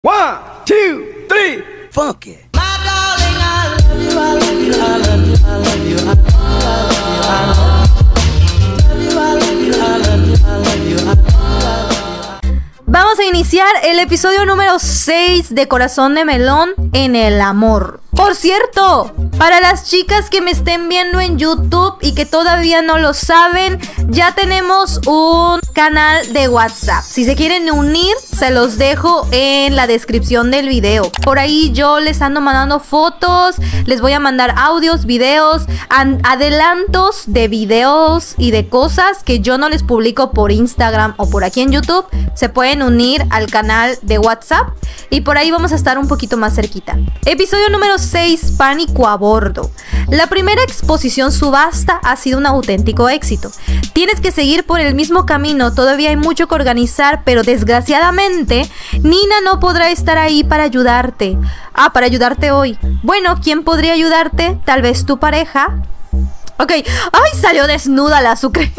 1, 2, 3, funk it. Vamos a iniciar el episodio número 6 de Corazón de Melón en el amor. Por cierto, para las chicas que me estén viendo en YouTube y que todavía no lo saben, ya tenemos un canal de WhatsApp. Si se quieren unir, se los dejo en la descripción del video. Por ahí yo les ando mandando fotos, les voy a mandar audios, videos, adelantos de videos y de cosas que yo no les publico por Instagram o por aquí en YouTube. Se pueden unir al canal de WhatsApp y por ahí vamos a estar un poquito más cerquita. Episodio número 6, pánico a bordo. La primera exposición subasta ha sido un auténtico éxito. Tienes que seguir por el mismo camino, todavía hay mucho que organizar, pero desgraciadamente Nina no podrá estar ahí para ayudarte. Para ayudarte hoy. Bueno, ¿quién podría ayudarte? Tal vez tu pareja. Ok, ¡ay! Salió desnuda la Sucre.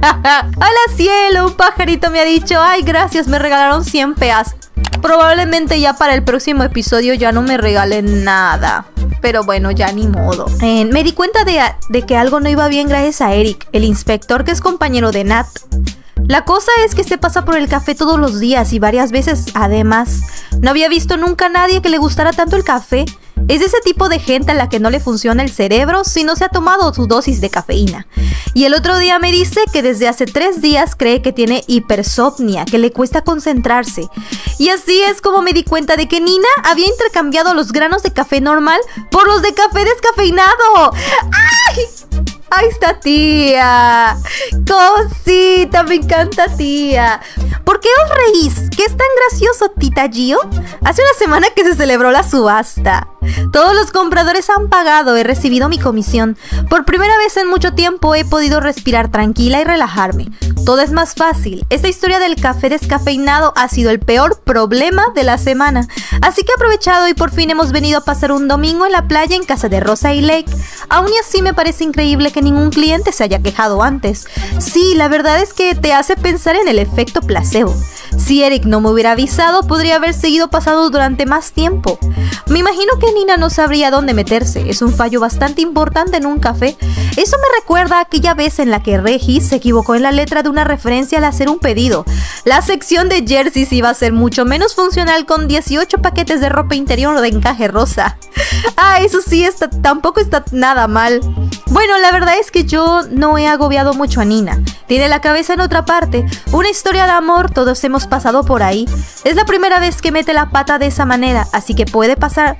¡Hola cielo! Un pajarito me ha dicho, ¡ay, gracias! Me regalaron 100 peas. Probablemente ya para el próximo episodio ya no me regalen nada. Pero bueno, ya ni modo. Me di cuenta de que algo no iba bien gracias a Eric, el inspector que es compañero de Nat. La cosa es que se pasa por el café todos los días y varias veces además. No había visto nunca a nadie que le gustara tanto el café. Es ese tipo de gente a la que no le funciona el cerebro si no se ha tomado su dosis de cafeína. Y el otro día me dice que desde hace 3 días cree que tiene hipersomnia, que le cuesta concentrarse. Y así es como me di cuenta de que Nina había intercambiado los granos de café normal por los de café descafeinado. ¡Ay! ¡Ahí está tía! ¡Cosita! ¡Me encanta tía! ¿Por qué os reís? ¿Qué es tan gracioso, tita Gio? Hace una semana que se celebró la subasta. Todos los compradores han pagado, he recibido mi comisión. Por primera vez en mucho tiempo he podido respirar tranquila y relajarme. Todo es más fácil. Esta historia del café descafeinado ha sido el peor problema de la semana. Así que he aprovechado y por fin hemos venido a pasar un domingo en la playa en casa de Rosa y Lake. Aún y así me parece increíble que ningún cliente se haya quejado antes. Sí, la verdad es que te hace pensar en el efecto placebo. Si Eric no me hubiera avisado, podría haber seguido pasando durante más tiempo. Me imagino que Nina no sabría dónde meterse. Es un fallo bastante importante en un café. Eso me recuerda a aquella vez en la que Regis se equivocó en la letra de una referencia al hacer un pedido. La sección de jerseys iba a ser mucho menos funcional con 18 paquetes de ropa interior de encaje rosa. Eso sí, tampoco está nada mal. Bueno, la verdad es que yo no he agobiado mucho a Nina. Tiene la cabeza en otra parte. Una historia de amor, todos hemos pasado por ahí. Es la primera vez que mete la pata de esa manera, así que puede pasar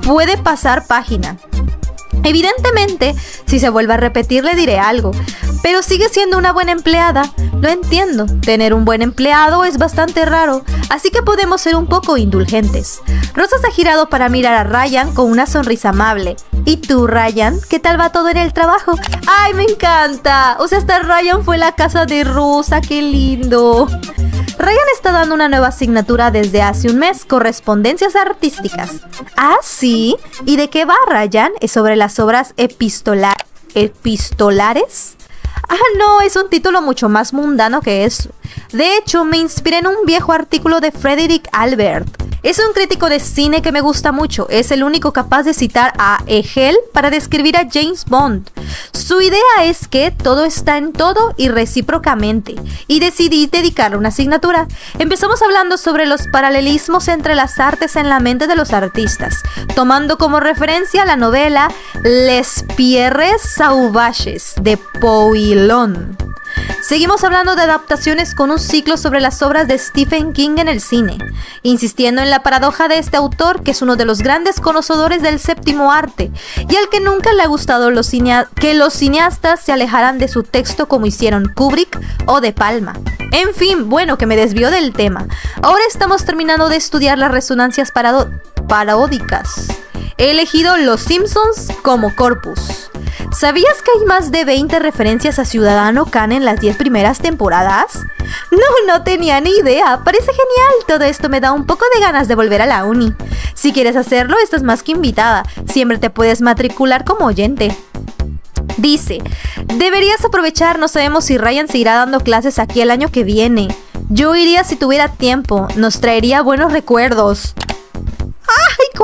página. Evidentemente, si se vuelve a repetir le diré algo, pero sigue siendo una buena empleada. Lo entiendo, tener un buen empleado es bastante raro, así que podemos ser un poco indulgentes. Rosa se ha girado para mirar a Ryan con una sonrisa amable. ¿Y tú, Ryan? ¿Qué tal va todo en el trabajo? ¡Ay, me encanta! O sea, hasta Ryan fue a la casa de Rosa, ¡qué lindo! Ryan está dando una nueva asignatura desde hace un mes, correspondencias artísticas. ¿Ah, sí? ¿Y de qué va, Ryan? ¿Es sobre las obras epistolares? No, es un título mucho más mundano que eso. De hecho, me inspiré en un viejo artículo de Frederick Albert. Es un crítico de cine que me gusta mucho. Es el único capaz de citar a Hegel para describir a James Bond. Su idea es que todo está en todo y recíprocamente. Y decidí dedicarle una asignatura. Empezamos hablando sobre los paralelismos entre las artes en la mente de los artistas, tomando como referencia la novela Les Pierres Sauvages de Pouillon. Seguimos hablando de adaptaciones con un ciclo sobre las obras de Stephen King en el cine, insistiendo en la paradoja de este autor que es uno de los grandes conocedores del séptimo arte y al que nunca le ha gustado que los cineastas se alejaran de su texto como hicieron Kubrick o De Palma. En fin, bueno, que me desvió del tema. Ahora estamos terminando de estudiar las resonancias paródicas. He elegido Los Simpsons como corpus. ¿Sabías que hay más de 20 referencias a Ciudadano Kane en las 10 primeras temporadas? No tenía ni idea. Parece genial. Todo esto me da un poco de ganas de volver a la uni. Si quieres hacerlo, estás más que invitada. Siempre te puedes matricular como oyente. Dice, deberías aprovechar, no sabemos si Ryan seguirá dando clases aquí el año que viene. Yo iría si tuviera tiempo, nos traería buenos recuerdos.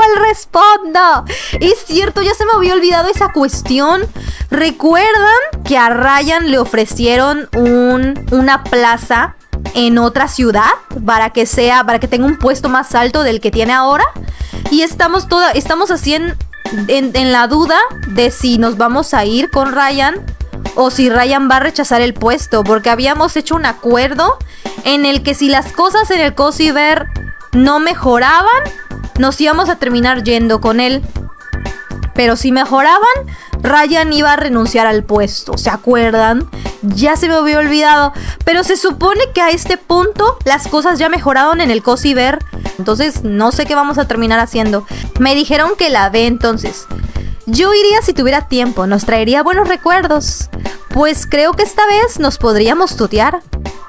cuál respondo. Es cierto, ya se me había olvidado esa cuestión. ¿Recuerdan que a Ryan le ofrecieron una plaza en otra ciudad para que tenga un puesto más alto del que tiene ahora? Y estamos así en la duda de si nos vamos a ir con Ryan o si Ryan va a rechazar el puesto, porque habíamos hecho un acuerdo en el que si las cosas en el Cozy Bear no mejoraban, nos íbamos a terminar yendo con él. Pero si mejoraban, Ryan iba a renunciar al puesto, ¿se acuerdan? Ya se me había olvidado. Pero se supone que a este punto las cosas ya mejoraron en el Cozy Bear. Entonces no sé qué vamos a terminar haciendo. Me dijeron que la ve, entonces yo iría si tuviera tiempo. Nos traería buenos recuerdos. Pues creo que esta vez nos podríamos tutear.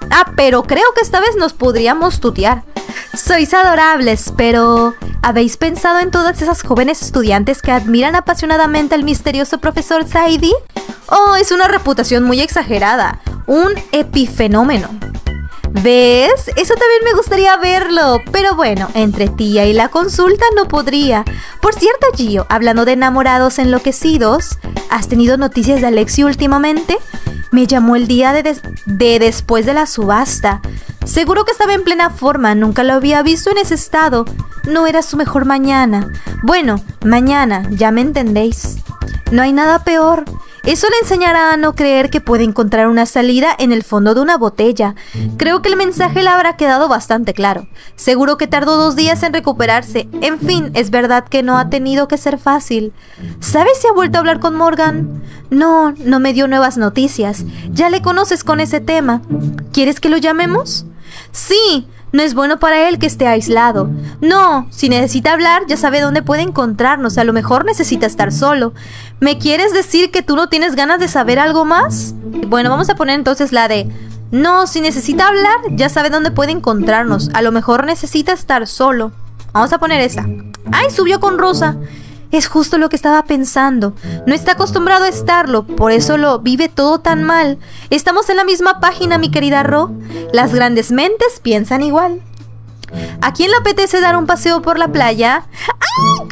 Sois adorables, pero ¿habéis pensado en todas esas jóvenes estudiantes que admiran apasionadamente al misterioso profesor Saidi? Oh, es una reputación muy exagerada, un epifenómeno. ¿Ves? Eso también me gustaría verlo. Pero bueno, entre tía y la consulta no podría. Por cierto, Gio, hablando de enamorados enloquecidos, ¿has tenido noticias de Alexi últimamente? Me llamó el día de después de la subasta. Seguro que estaba en plena forma, nunca lo había visto en ese estado. No era su mejor mañana. Bueno, mañana, ya me entendéis. No hay nada peor. Eso le enseñará a no creer que puede encontrar una salida en el fondo de una botella. Creo que el mensaje le habrá quedado bastante claro. Seguro que tardó 2 días en recuperarse. En fin, es verdad que no ha tenido que ser fácil. ¿Sabes si ha vuelto a hablar con Morgan? No me dio nuevas noticias. Ya le conoces con ese tema. ¿Quieres que lo llamemos? Sí. No es bueno para él que esté aislado. No, si necesita hablar, ya sabe dónde puede encontrarnos. A lo mejor necesita estar solo. ¿Me quieres decir que tú no tienes ganas de saber algo más? Bueno, vamos a poner entonces la de... No, si necesita hablar, ya sabe dónde puede encontrarnos. A lo mejor necesita estar solo. Vamos a poner esa. ¡Ay, subió con Rosa! Es justo lo que estaba pensando. No está acostumbrado a estarlo, por eso lo vive todo tan mal. Estamos en la misma página, mi querida Ro. Las grandes mentes piensan igual. ¿A quién le apetece dar un paseo por la playa? ¡Ay,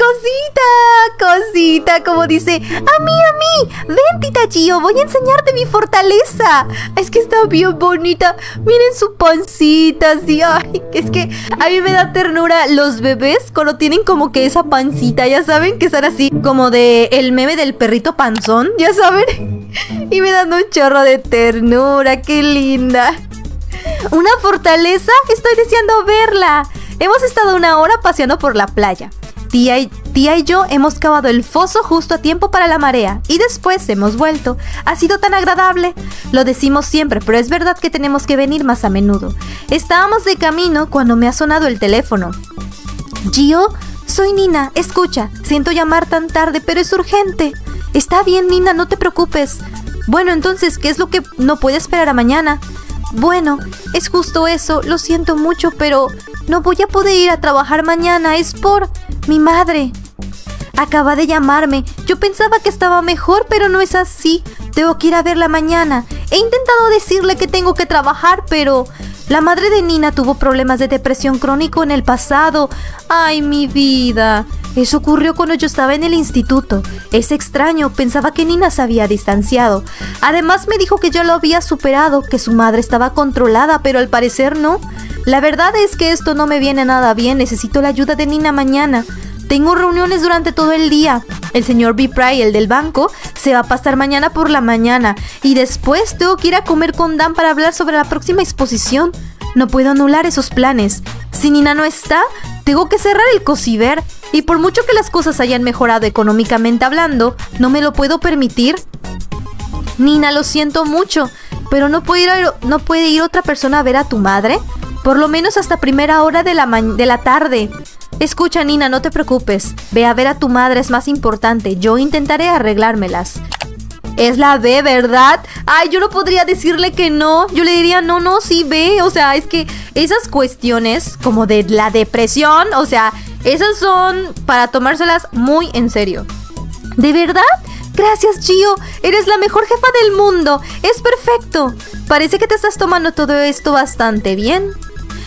cosita! Como dice, a mí. Ven, tita Gio, voy a enseñarte mi fortaleza. Es que está bien bonita. Miren su pancita, así. Ay, es que a mí me da ternura los bebés cuando tienen como que esa pancita, ya saben, que están así como de el meme del perrito panzón, ya saben. Y me dan un chorro de ternura, qué linda. ¿Una fortaleza? Estoy deseando verla. Hemos estado 1 hora paseando por la playa. Tía y yo hemos cavado el foso justo a tiempo para la marea y después hemos vuelto. Ha sido tan agradable. Lo decimos siempre, pero es verdad que tenemos que venir más a menudo. Estábamos de camino cuando me ha sonado el teléfono. Gio, soy Nina. Escucha, siento llamar tan tarde, pero es urgente. Está bien, Nina, no te preocupes. Bueno, entonces, ¿qué es lo que no puede esperar a mañana? Bueno, es justo eso, lo siento mucho, pero no voy a poder ir a trabajar mañana, es por mi madre. Acaba de llamarme, yo pensaba que estaba mejor, pero no es así. Tengo que ir a verla mañana. He intentado decirle que tengo que trabajar, pero la madre de Nina tuvo problemas de depresión crónico en el pasado. ¡Ay, mi vida! Eso ocurrió cuando yo estaba en el instituto. Es extraño, pensaba que Nina se había distanciado. Además me dijo que yo lo había superado, que su madre estaba controlada, pero al parecer no. La verdad es que esto no me viene nada bien, necesito la ayuda de Nina mañana. Tengo reuniones durante todo el día. El señor B. Pry, el del banco, se va a pasar mañana por la mañana. Y después tengo que ir a comer con Dan para hablar sobre la próxima exposición. No puedo anular esos planes. Si Nina no está, tengo que cerrar el Cozy Bear. Y por mucho que las cosas hayan mejorado económicamente hablando, no me lo puedo permitir. Nina, lo siento mucho, pero ¿no puede ir otra persona a ver a tu madre? Por lo menos hasta primera hora de la tarde. Escucha, Nina, no te preocupes. Ve a ver a tu madre, es más importante. Yo intentaré arreglármelas. Es la B, ¿verdad? Ay, yo no podría decirle que no. Yo le diría, no, sí, ve. O sea, es que esas cuestiones como de la depresión, o sea, esas son para tomárselas muy en serio. ¿De verdad? Gracias, Gio. Eres la mejor jefa del mundo. Es perfecto. Parece que te estás tomando todo esto bastante bien.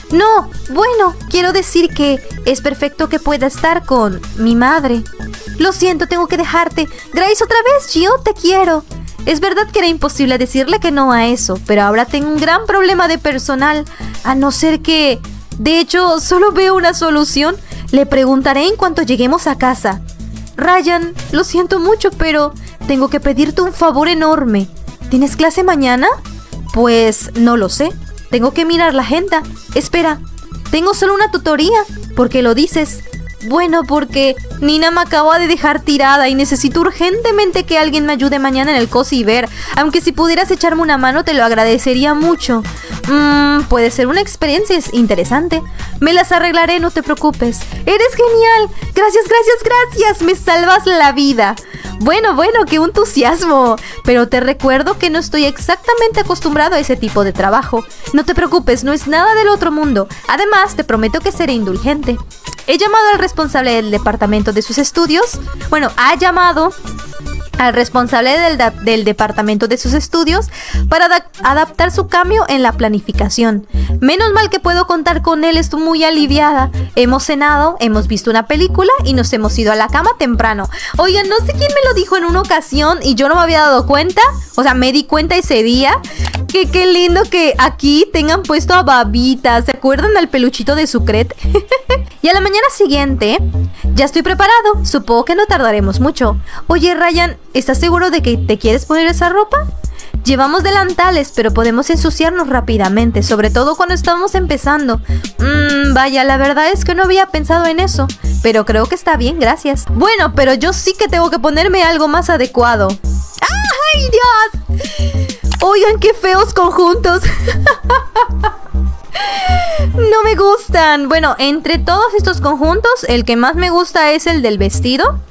No, bueno, quiero decir que es perfecto que pueda estar con mi madre. Lo siento, tengo que dejarte. Grace, otra vez, yo te quiero. Es verdad que era imposible decirle que no a eso, pero ahora tengo un gran problema de personal. A no ser que... De hecho, solo veo una solución. Le preguntaré en cuanto lleguemos a casa. Ryan, lo siento mucho, pero tengo que pedirte un favor enorme. ¿Tienes clase mañana? Pues no lo sé. Tengo que mirar la agenda. Espera, tengo solo una tutoría. ¿Por qué lo dices? Bueno, porque Nina me acaba de dejar tirada y necesito urgentemente que alguien me ayude mañana en el Cosiver. Aunque si pudieras echarme una mano te lo agradecería mucho. Puede ser una experiencia interesante. Me las arreglaré, no te preocupes. ¡Eres genial! Gracias, gracias, gracias. Me salvas la vida. Bueno, qué entusiasmo. Pero te recuerdo que no estoy exactamente acostumbrado a ese tipo de trabajo. No te preocupes, no es nada del otro mundo. Además, te prometo que seré indulgente. He llamado al responsable del departamento de sus estudios. Bueno, ha llamado al responsable del departamento de sus estudios para adaptar su cambio en la planificación. Menos mal que puedo contar con él, estoy muy aliviada. Hemos cenado, hemos visto una película y nos hemos ido a la cama temprano. Oigan, no sé quién me lo dijo en una ocasión y yo no me había dado cuenta. O sea, me di cuenta ese día. Que qué lindo que aquí tengan puesto a Babita. ¿Se acuerdan del peluchito de Sucret? Y a la mañana siguiente, ya estoy preparado. Supongo que no tardaremos mucho. Oye, Ryan, ¿estás seguro de que te quieres poner esa ropa? Llevamos delantales, pero podemos ensuciarnos rápidamente, sobre todo cuando estamos empezando. Vaya, la verdad es que no había pensado en eso, pero creo que está bien, gracias. Bueno, pero yo sí que tengo que ponerme algo más adecuado. ¡Ay, Dios! Oigan, qué feos conjuntos. No me gustan. Bueno, entre todos estos conjuntos, el que más me gusta es el del vestido.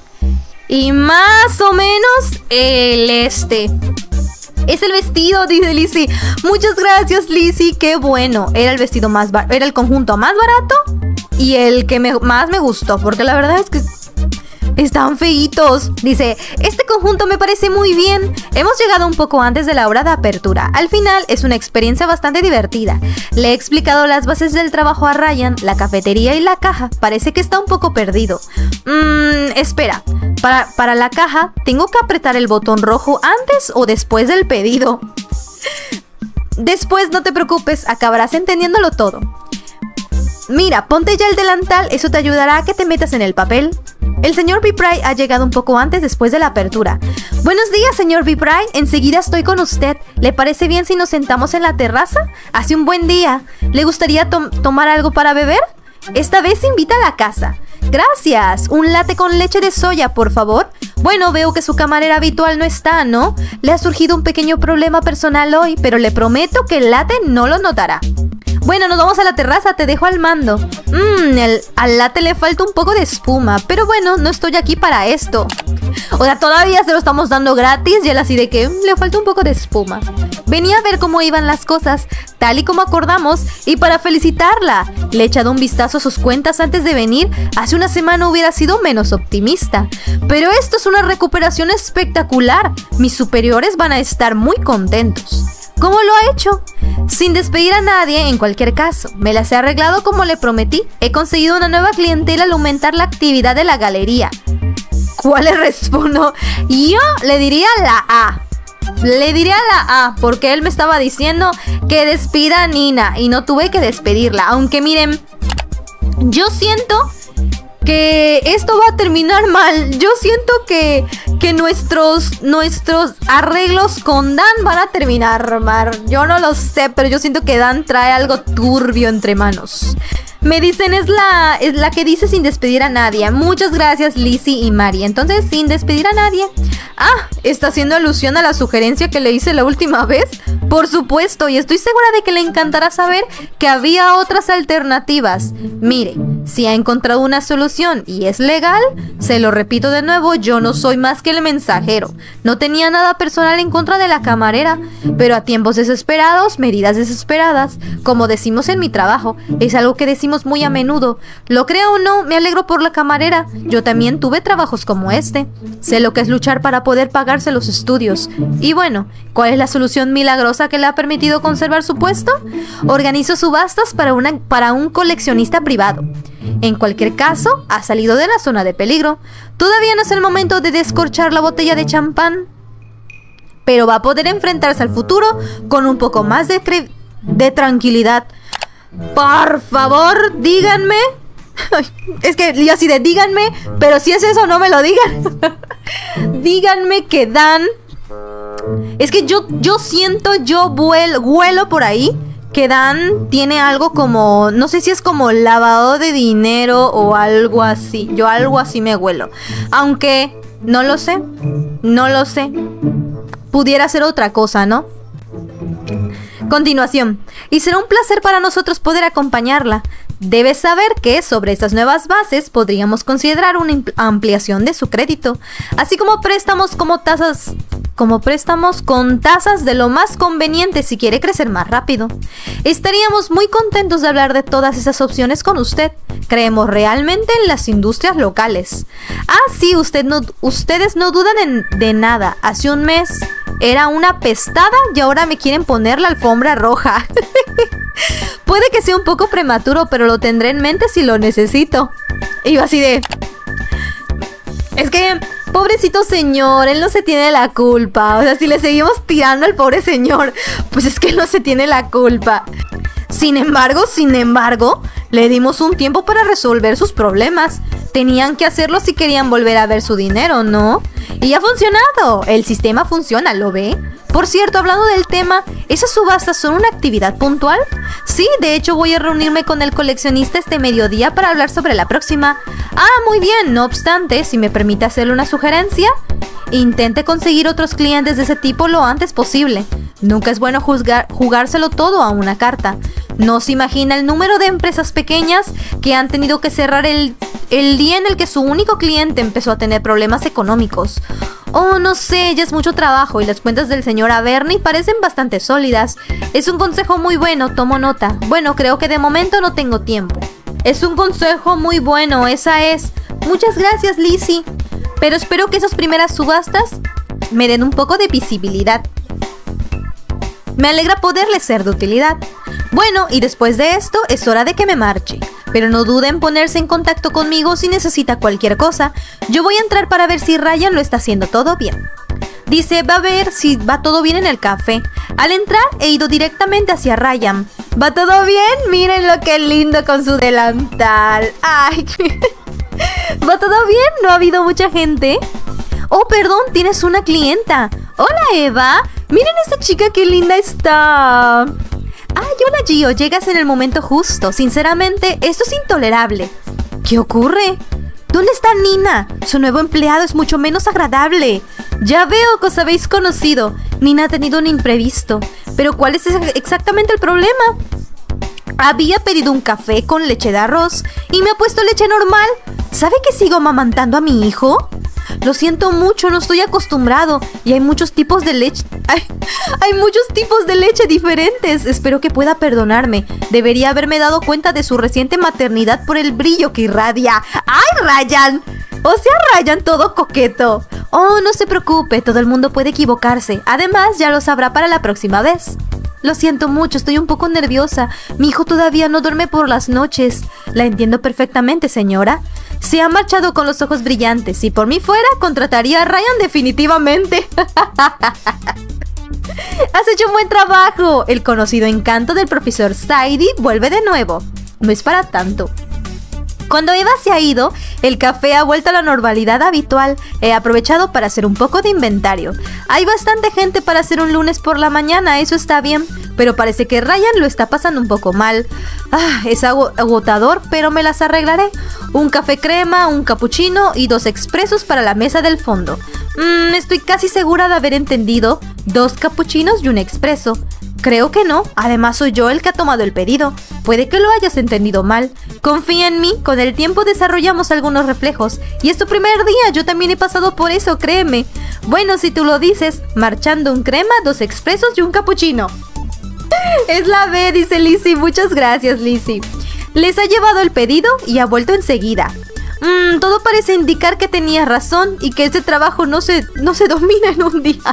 Y más o menos el este. Es el vestido, dice Lizzie. Muchas gracias, Lizzie. Qué bueno. Era el vestido más barato. Era el conjunto más barato. Y el que más me gustó. Porque la verdad es que están feitos. Dice, este conjunto me parece muy bien. Hemos llegado un poco antes de la hora de apertura. Al final es una experiencia bastante divertida. Le he explicado las bases del trabajo a Ryan, la cafetería y la caja. Parece que está un poco perdido. Espera. Para la caja, ¿tengo que apretar el botón rojo antes o después del pedido? Después, no te preocupes, acabarás entendiéndolo todo. Mira, ponte ya el delantal, eso te ayudará a que te metas en el papel. El señor Bipray ha llegado un poco antes después de la apertura. Buenos días, señor Bipray. Enseguida estoy con usted. ¿Le parece bien si nos sentamos en la terraza? Hace un buen día. ¿Le gustaría tomar algo para beber? Esta vez invita a la casa. Gracias. Un latte con leche de soya, por favor. Bueno, veo que su camarera habitual no está, ¿no? Le ha surgido un pequeño problema personal hoy, pero le prometo que el latte no lo notará. Bueno, nos vamos a la terraza, te dejo al mando. Al latte le falta un poco de espuma, pero bueno, no estoy aquí para esto. O sea, todavía se lo estamos dando gratis y él así de que le falta un poco de espuma. Venía a ver cómo iban las cosas, tal y como acordamos, y para felicitarla. Le he echado un vistazo a sus cuentas antes de venir. Hace una semana hubiera sido menos optimista. Pero esto es una recuperación espectacular. Mis superiores van a estar muy contentos. ¿Cómo lo ha hecho? Sin despedir a nadie, en cualquier caso. Me las he arreglado como le prometí. He conseguido una nueva clientela al aumentar la actividad de la galería. ¿Cuál le respondo? Yo le diría la A. Le diría la A, porque él me estaba diciendo que despida a Nina y no tuve que despedirla. Aunque miren, yo siento que esto va a terminar mal. Yo siento que nuestros arreglos con Dan van a terminar mal. Yo no lo sé, pero yo siento que Dan trae algo turbio entre manos. Me dicen, es la que dice sin despedir a nadie. Muchas gracias, Lizzie y Mari. Entonces, sin despedir a nadie. Ah, ¿está haciendo alusión a la sugerencia que le hice la última vez? Por supuesto, y estoy segura de que le encantará saber que había otras alternativas. Mire, si ha encontrado una solución y es legal, se lo repito de nuevo, yo no soy más que el mensajero. No tenía nada personal en contra de la camarera, pero a tiempos desesperados, medidas desesperadas, como decimos en mi trabajo, es algo que decimos muy a menudo. Lo creo o no, me alegro por la camarera. Yo también tuve trabajos como este. Sé lo que es luchar para poder pagarse los estudios. Y bueno, ¿cuál es la solución milagrosa que le ha permitido conservar su puesto? Organizó subastas para un coleccionista privado. En cualquier caso, ha salido de la zona de peligro. Todavía no es el momento de descorchar la botella de champán, pero va a poder enfrentarse al futuro con un poco más de tranquilidad. Por favor, díganme. Es que yo así de díganme, pero si es eso, no me lo digan. Díganme que Dan... Es que yo siento, huelo por ahí que Dan tiene algo como... No sé si es como lavado de dinero o algo así. Yo algo así me huelo. Aunque no lo sé. No lo sé. Pudiera ser otra cosa, ¿no? Continuación. Y será un placer para nosotros poder acompañarla. Debes saber que sobre estas nuevas bases podríamos considerar una ampliación de su crédito, así como préstamos con tasas de lo más conveniente si quiere crecer más rápido. Estaríamos muy contentos de hablar de todas esas opciones con usted. Creemos realmente en las industrias locales. Ah, sí, ustedes no dudan de nada. Hace un mes era una pestada y ahora me quieren poner la alfombra roja. Puede que sea un poco prematuro, pero lo tendré en mente si lo necesito. Y yo así de... Es que, pobrecito señor, él no se tiene la culpa. O sea, si le seguimos tirando al pobre señor, pues es que él no se tiene la culpa. Sin embargo, le dimos un tiempo para resolver sus problemas. Tenían que hacerlo si querían volver a ver su dinero, ¿no? Y ha funcionado. El sistema funciona, ¿lo ve? Por cierto, hablando del tema, ¿esas subastas son una actividad puntual? Sí, de hecho voy a reunirme con el coleccionista este mediodía para hablar sobre la próxima. Ah, muy bien. No obstante, si me permite hacerle una sugerencia, intente conseguir otros clientes de ese tipo lo antes posible. Nunca es bueno jugárselo todo a una carta. No se imagina el número de empresas pequeñas que han tenido que cerrar el día en el que su único cliente empezó a tener problemas económicos. Oh, no sé, ya es mucho trabajo y las cuentas del señor Averni parecen bastante sólidas. Es un consejo muy bueno, tomo nota. Bueno, creo que de momento no tengo tiempo. Es un consejo muy bueno, esa es. Muchas gracias, Lizzie. Pero espero que esas primeras subastas me den un poco de visibilidad. Me alegra poderle ser de utilidad. Bueno, y después de esto es hora de que me marche. Pero no dude en ponerse en contacto conmigo si necesita cualquier cosa. Yo voy a entrar para ver si Ryan lo está haciendo todo bien. Dice, va a ver si va todo bien en el café. Al entrar he ido directamente hacia Ryan. ¿Va todo bien? Miren lo que lindo con su delantal. Ay, ¿va todo bien? ¿No ha habido mucha gente? Oh, perdón, tienes una clienta. Hola, Eva. Miren esta chica, qué linda está. Ay, hola, Gio. Llegas en el momento justo. Sinceramente, esto es intolerable. ¿Qué ocurre? ¿Dónde está Nina? Su nuevo empleado es mucho menos agradable. Ya veo que os habéis conocido. Nina ha tenido un imprevisto. Pero ¿cuál es exactamente el problema? Había pedido un café con leche de arroz y me ha puesto leche normal. ¿Sabe que sigo amamantando a mi hijo? Lo siento mucho, no estoy acostumbrado. Y hay muchos tipos de leche. Hay muchos tipos de leche diferentes. Espero que pueda perdonarme. Debería haberme dado cuenta de su reciente maternidad por el brillo que irradia. ¡Ay, Ryan! O sea, Ryan todo coqueto. Oh, no se preocupe, todo el mundo puede equivocarse. Además, ya lo sabrá para la próxima vez. Lo siento mucho, estoy un poco nerviosa. Mi hijo todavía no duerme por las noches. La entiendo perfectamente, señora. Se ha marchado con los ojos brillantes. Si por mí fuera, contrataría a Ryan definitivamente. Has hecho un buen trabajo. El conocido encanto del profesor Saidi vuelve de nuevo. No es para tanto. Cuando Eva se ha ido, el café ha vuelto a la normalidad habitual. He aprovechado para hacer un poco de inventario. Hay bastante gente para hacer un lunes por la mañana, eso está bien. Pero parece que Ryan lo está pasando un poco mal. Es agotador, pero me las arreglaré. Un café crema, un cappuccino y 2 expresos para la mesa del fondo. Estoy casi segura de haber entendido 2 cappuccinos y un expreso. Creo que no, además soy yo el que ha tomado el pedido. Puede que lo hayas entendido mal. Confía en mí, con el tiempo desarrollamos algunos reflejos. Y es tu primer día, yo también he pasado por eso, créeme. Bueno, si tú lo dices, marchando un crema, 2 expresos y un cappuccino. Es la B, dice Lizzie. Muchas gracias, Lizzie. Les ha llevado el pedido y ha vuelto enseguida. Todo parece indicar que tenías razón y que este trabajo no se domina en un día.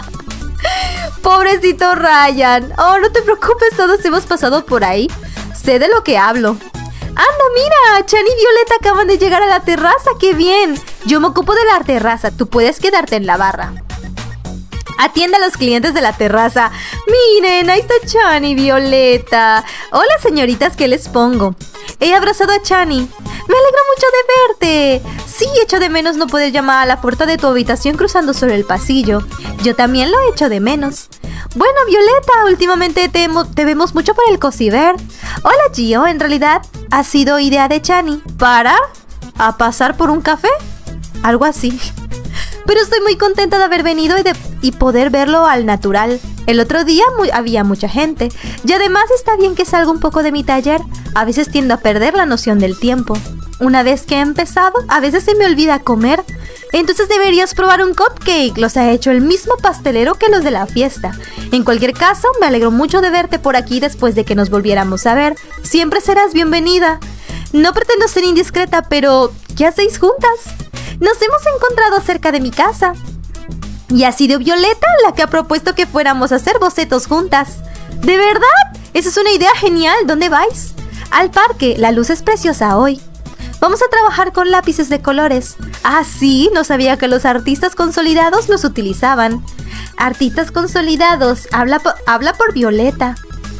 Pobrecito Ryan. Oh, no te preocupes, todos hemos pasado por ahí. Sé de lo que hablo. ¡Anda, mira! Chan y Violeta acaban de llegar a la terraza. ¡Qué bien! Yo me ocupo de la terraza. Tú puedes quedarte en la barra. Atiende a los clientes de la terraza. Miren, ahí está Chan y Violeta. Hola, señoritas, ¿qué les pongo? He abrazado a Chani. Me alegro mucho de verte. Sí, echo de menos no poder llamar a la puerta de tu habitación cruzando sobre el pasillo. Yo también lo echo de menos. Bueno, Violeta, últimamente te vemos mucho por el Cosiver. Hola, Gio, en realidad ha sido idea de Chani. ¿Para? ¿A pasar por un café? Algo así. Pero estoy muy contenta de haber venido y poder verlo al natural. El otro día había mucha gente. Y además está bien que salga un poco de mi taller. A veces tiendo a perder la noción del tiempo. Una vez que he empezado, a veces se me olvida comer. Entonces deberías probar un cupcake. Los ha hecho el mismo pastelero que los de la fiesta. En cualquier caso, me alegro mucho de verte por aquí después de que nos volviéramos a ver. Siempre serás bienvenida. No pretendo ser indiscreta, pero ¿qué hacéis juntas? Nos hemos encontrado cerca de mi casa. Y ha sido Violeta la que ha propuesto que fuéramos a hacer bocetos juntas. ¿De verdad? Esa es una idea genial. ¿Dónde vais? Al parque. La luz es preciosa hoy. Vamos a trabajar con lápices de colores. Ah, sí, no sabía que los artistas consolidados los utilizaban. Artistas consolidados. Habla por Violeta.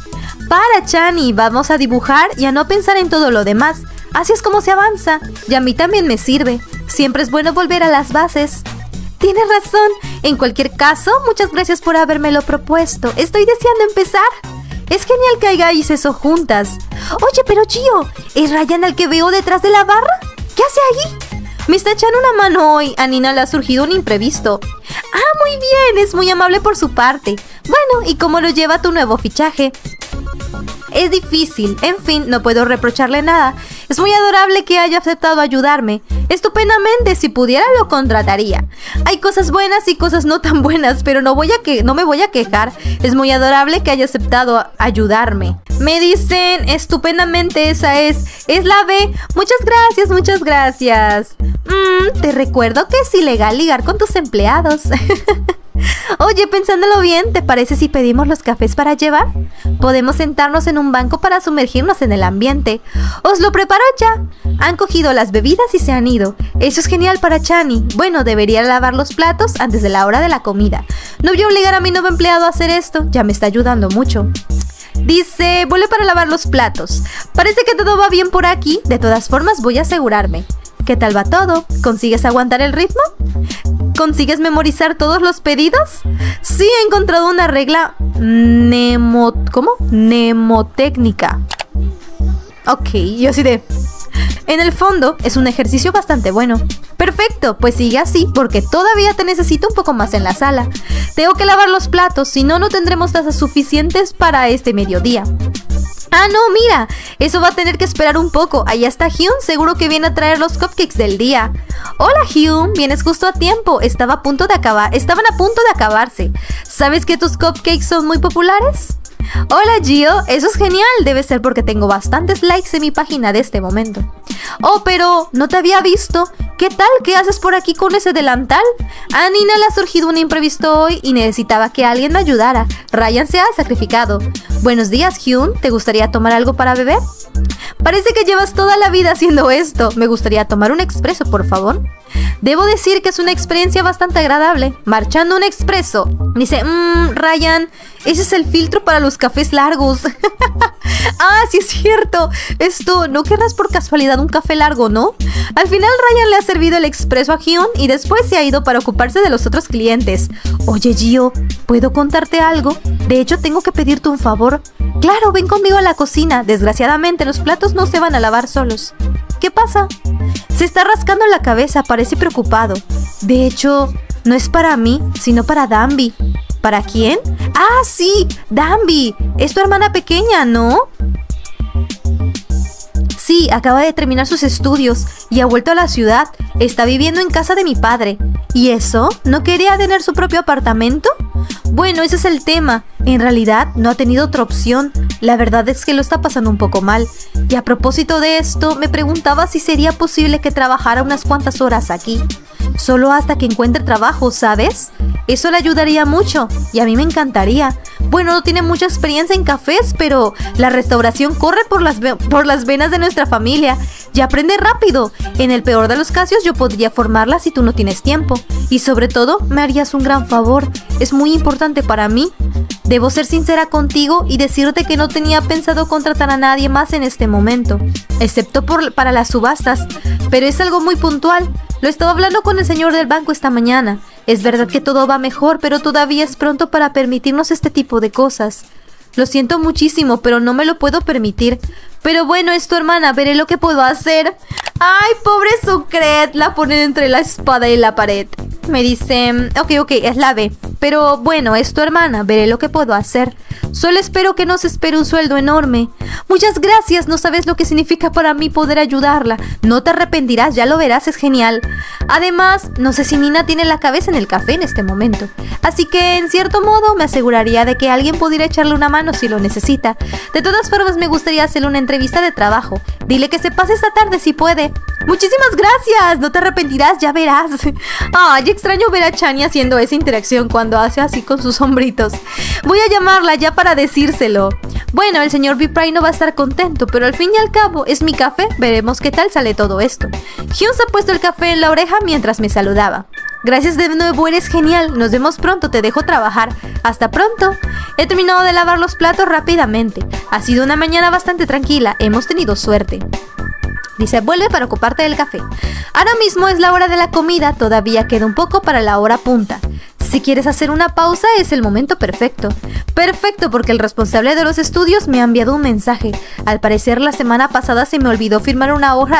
Para, Chani, vamos a dibujar y a no pensar en todo lo demás. Así es como se avanza. Y a mí también me sirve. Siempre es bueno volver a las bases. Tienes razón. En cualquier caso, muchas gracias por habérmelo propuesto. Estoy deseando empezar. Es genial que hagáis eso juntas. Oye, pero Gio, ¿es Ryan el que veo detrás de la barra? ¿Qué hace ahí? Me está echando una mano hoy. A Nina le ha surgido un imprevisto. Ah, muy bien. Es muy amable por su parte. Bueno, ¿y cómo lo lleva tu nuevo fichaje? Es difícil. En fin, no puedo reprocharle nada. Es muy adorable que haya aceptado ayudarme. Estupendamente, si pudiera lo contrataría. Hay cosas buenas y cosas no tan buenas, pero no me voy a quejar. Es muy adorable que haya aceptado ayudarme. Me dicen estupendamente, esa es la B. Muchas gracias, muchas gracias. Te recuerdo que es ilegal ligar con tus empleados. Oye, pensándolo bien, ¿te parece si pedimos los cafés para llevar? Podemos sentarnos en un banco para sumergirnos en el ambiente. ¡Os lo preparo ya! Han cogido las bebidas y se han ido. Eso es genial para Chani. Bueno, debería lavar los platos antes de la hora de la comida. No voy a obligar a mi nuevo empleado a hacer esto. Ya me está ayudando mucho. Dice, vuelve para lavar los platos. Parece que todo va bien por aquí. De todas formas, voy a asegurarme. ¿Qué tal va todo? ¿Consigues aguantar el ritmo? ¿Consigues memorizar todos los pedidos? Sí, he encontrado una regla mnemotécnica. Ok, yo sí de... En el fondo, es un ejercicio bastante bueno. Perfecto, pues sigue así, porque todavía te necesito un poco más en la sala. Tengo que lavar los platos, si no, no tendremos tazas suficientes para este mediodía. Ah, no, mira, eso va a tener que esperar un poco. Allá está Hyun, seguro que viene a traer los cupcakes del día. Hola, Hyun, vienes justo a tiempo. Estaban a punto de acabarse. ¿Sabes que tus cupcakes son muy populares? Hola, Gio, eso es genial. Debe ser porque tengo bastantes likes en mi página de este momento. Oh, pero no te había visto. ¿Qué tal? ¿Qué haces por aquí con ese delantal? A Nina le ha surgido un imprevisto hoy y necesitaba que alguien me ayudara. Ryan se ha sacrificado. Buenos días, Hyun. ¿Te gustaría tomar algo para beber? Parece que llevas toda la vida haciendo esto. Me gustaría tomar un expreso, por favor. Debo decir que es una experiencia bastante agradable. Marchando un expreso. Dice, Ryan, ese es el filtro para los cafés largos. Ah, sí es cierto. Esto, ¿no querrás por casualidad un café largo, no? Al final Ryan le ha servido el expreso a Hyun y después se ha ido para ocuparse de los otros clientes. Oye, Gio, ¿puedo contarte algo? De hecho, tengo que pedirte un favor. Claro, ven conmigo a la cocina. Desgraciadamente, los platos no se van a lavar solos. ¿Qué pasa? Se está rascando la cabeza, parece preocupado. De hecho, no es para mí, sino para Danby. ¿Para quién? ¡Ah, sí! Danby. Es tu hermana pequeña, ¿no? Sí, acaba de terminar sus estudios y ha vuelto a la ciudad. Está viviendo en casa de mi padre. ¿Y eso? ¿No quería tener su propio apartamento? Bueno, ese es el tema. En realidad no ha tenido otra opción. La verdad es que lo está pasando un poco mal. Y a propósito de esto, me preguntaba si sería posible que trabajara unas cuantas horas aquí. Solo hasta que encuentre trabajo, ¿sabes? Eso le ayudaría mucho y a mí me encantaría. Bueno, no tiene mucha experiencia en cafés, pero la restauración corre por las venas de nuestra familia y aprende rápido. En el peor de los casos, yo podría formarla si tú no tienes tiempo. Y sobre todo, me harías un gran favor. Es muy importante para mí. Debo ser sincera contigo y decirte que no tenía pensado contratar a nadie más en este momento, excepto para las subastas, pero es algo muy puntual. Lo estaba hablando con el señor del banco esta mañana. Es verdad que todo va mejor, pero todavía es pronto para permitirnos este tipo de cosas. Lo siento muchísimo, pero no me lo puedo permitir. Pero bueno, es tu hermana, veré lo que puedo hacer. ¡Ay, pobre Sucret! La ponen entre la espada y la pared. Me dice, ok, es la B. Pero bueno, es tu hermana, veré lo que puedo hacer. Solo espero que no se espere un sueldo enorme. Muchas gracias, no sabes lo que significa para mí poder ayudarla. No te arrepentirás, ya lo verás, es genial. Además, no sé si Nina tiene la cabeza en el café en este momento. Así que, en cierto modo, me aseguraría de que alguien pudiera echarle una mano si lo necesita. De todas formas, me gustaría hacerle una entrevista de trabajo. Dile que se pase esta tarde si puede. Muchísimas gracias, no te arrepentirás, ya verás. Ay, extraño ver a Chani haciendo esa interacción cuando hace así con sus hombritos. Voy a llamarla ya para decírselo. Bueno, el señor Bipray no va a estar contento, pero al fin y al cabo es mi café, veremos qué tal sale todo esto. Hyun se ha puesto el café en la oreja mientras me saludaba. Gracias de nuevo, eres genial, nos vemos pronto, te dejo trabajar. Hasta pronto. He terminado de lavar los platos rápidamente. Ha sido una mañana bastante tranquila, hemos tenido suerte. Dice, vuelve para ocuparte del café. Ahora mismo es la hora de la comida, todavía queda un poco para la hora punta. Si quieres hacer una pausa es el momento perfecto. Perfecto, porque el responsable de los estudios me ha enviado un mensaje. Al parecer la semana pasada se me olvidó firmar una hoja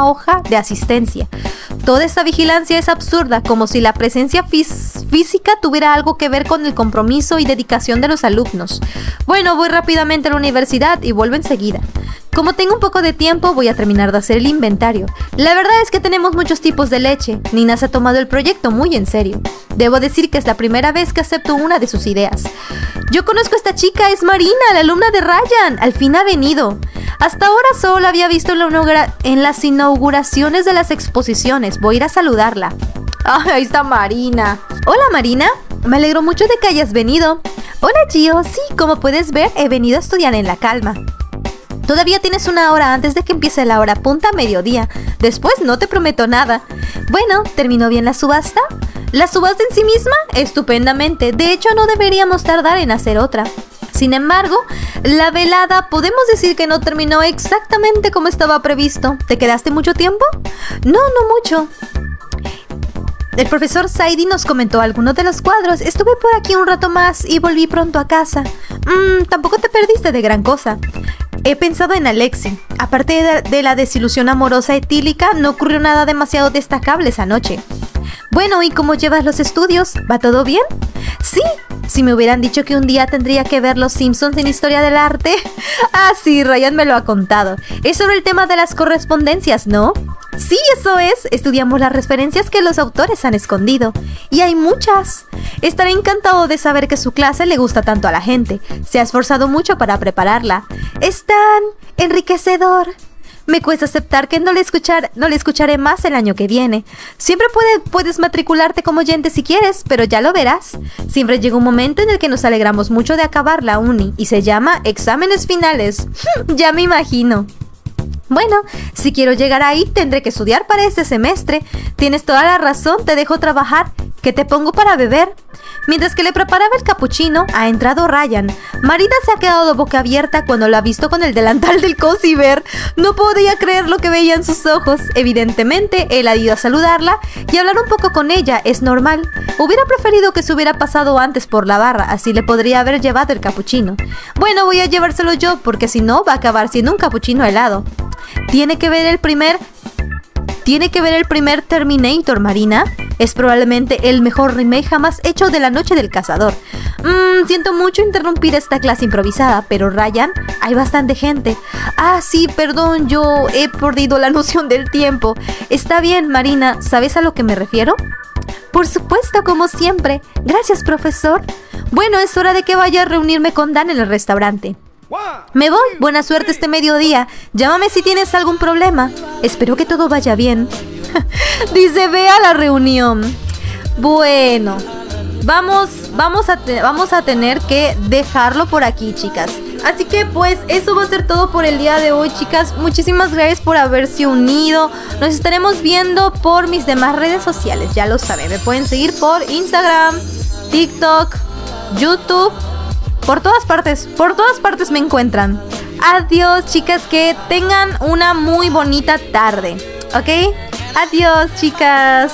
de asistencia. Toda esta vigilancia es absurda, como si la presencia física tuviera algo que ver con el compromiso y dedicación de los alumnos. Bueno, voy rápidamente a la universidad y vuelvo enseguida. Como tengo un poco de tiempo, voy a terminar de hacer el inventario. La verdad es que tenemos muchos tipos de leche. Nina se ha tomado el proyecto muy en serio. Debo decir que es la primera vez que acepto una de sus ideas. Yo conozco a esta chica, es Marina, la alumna de Ryan. Al fin ha venido. Hasta ahora solo la había visto en las inauguraciones de las exposiciones. Voy a ir a saludarla. ¡Ay, ahí está Marina! Hola, Marina. Me alegro mucho de que hayas venido. Hola, Gio. Sí, como puedes ver, he venido a estudiar en la calma. Todavía tienes una hora antes de que empiece la hora punta a mediodía. Después no te prometo nada. Bueno, ¿terminó bien la subasta? ¿La subasta en sí misma? Estupendamente. De hecho, no deberíamos tardar en hacer otra. Sin embargo, la velada podemos decir que no terminó exactamente como estaba previsto. ¿Te quedaste mucho tiempo? No mucho. El profesor Saidi nos comentó algunos de los cuadros. Estuve por aquí un rato más y volví pronto a casa. Tampoco te perdiste de gran cosa. He pensado en Alexi. Aparte de la desilusión amorosa etílica, no ocurrió nada demasiado destacable esa noche. Bueno, ¿y cómo llevas los estudios? ¿Va todo bien? Sí, si me hubieran dicho que un día tendría que ver Los Simpsons en Historia del Arte. Ah, sí, Ryan me lo ha contado. Es sobre el tema de las correspondencias, ¿no? Sí, eso es. Estudiamos las referencias que los autores han escondido. Y hay muchas. Estaré encantado de saber que su clase le gusta tanto a la gente. Se ha esforzado mucho para prepararla. Es tan enriquecedor. Me cuesta aceptar que no le escucharé más el año que viene. Siempre puedes matricularte como oyente si quieres, pero ya lo verás. Siempre llega un momento en el que nos alegramos mucho de acabar la uni y se llama exámenes finales. Ya me imagino. Bueno, si quiero llegar ahí tendré que estudiar para este semestre. Tienes toda la razón, te dejo trabajar. ¿Qué te pongo para beber? Mientras que le preparaba el capuchino, ha entrado Ryan. Marina se ha quedado boca abierta cuando lo ha visto con el delantal del Cozy Bear. No podía creer lo que veía en sus ojos. Evidentemente, él ha ido a saludarla y hablar un poco con ella, es normal. Hubiera preferido que se hubiera pasado antes por la barra, así le podría haber llevado el capuchino. Bueno, voy a llevárselo yo, porque si no, va a acabar siendo un capuchino helado. Tiene que ver el primer Terminator, Marina. Es probablemente el mejor remake jamás hecho de La Noche del Cazador. Siento mucho interrumpir esta clase improvisada, pero Ryan, hay bastante gente. Ah, sí, perdón, yo he perdido la noción del tiempo. Está bien, Marina, ¿sabes a lo que me refiero? Por supuesto, como siempre. Gracias, profesor. Bueno, es hora de que vaya a reunirme con Dan en el restaurante. Me voy, buena suerte este mediodía. Llámame si tienes algún problema. Espero que todo vaya bien. Dice, ve a la reunión. Bueno, vamos a tener que dejarlo por aquí, chicas. Así que pues eso va a ser todo por el día de hoy, chicas. Muchísimas gracias por haberse unido. Nos estaremos viendo por mis demás redes sociales, ya lo saben. Me pueden seguir por Instagram, TikTok, YouTube. Por todas partes me encuentran. Adiós, chicas, que tengan una muy bonita tarde, ¿ok? Adiós, chicas.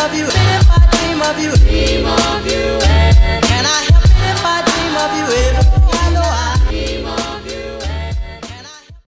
Can I help it if I dream of you?